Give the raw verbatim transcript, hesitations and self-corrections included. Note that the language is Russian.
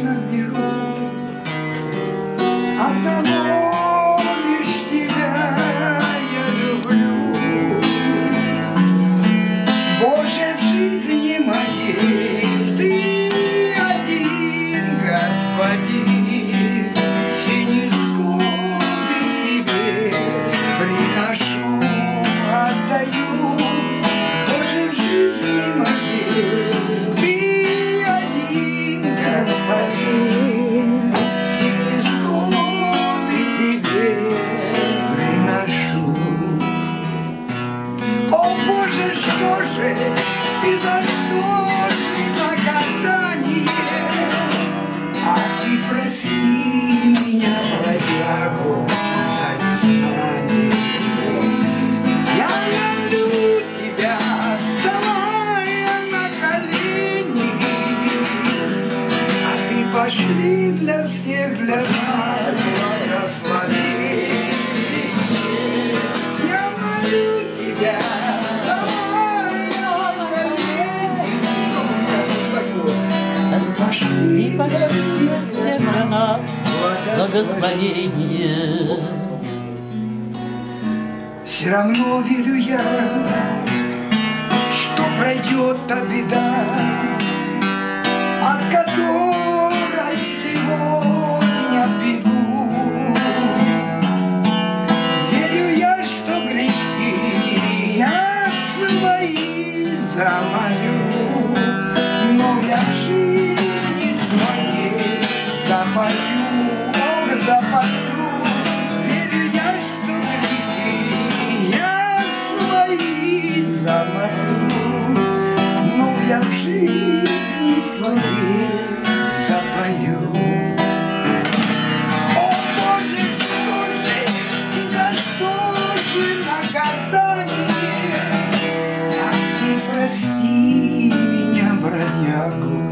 грешном миру. Одного лишь тебя я люблю. Боже, в жизни моей ты один, Господин. Все незгоды тебе приношу, отдаю. Боже, в жизни моей ты один, Господин. Все незгоды тебе приношу. О, Боже, что же и за что же наказание? А ты прости меня, бродягу, за незнание. Я молю тебя, вставая на колени, а ты пошли для всех, для нас благословение. Я молю тебя, вставая на колени, высоко, пошли для всех, для нас благословение. Все равно верю я, что пройдет та беда, от которой сегодня бегу. Верю я, что грехи я свои замолю, но я в жизни своей запою, ох, запою. Верю я, что грехи я свои замолю, но я в жизни своей запою. О, Боже, что же, за что же наказание? А ты прости меня, бродягу,